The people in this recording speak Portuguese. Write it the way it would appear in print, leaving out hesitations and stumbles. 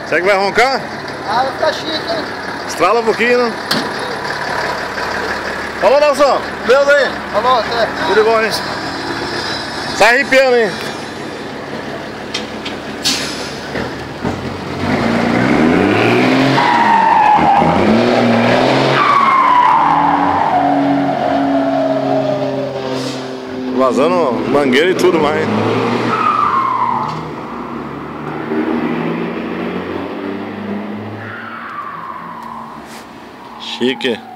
Será que vai roncar? Ah, vai ficar chique, hein? Estrala um pouquinho. Falou, Nelson. Deus aí. Falou, até. Tudo bom, gente? Sai arrepiando, hein? Vazando mangueira e tudo mais. Chique.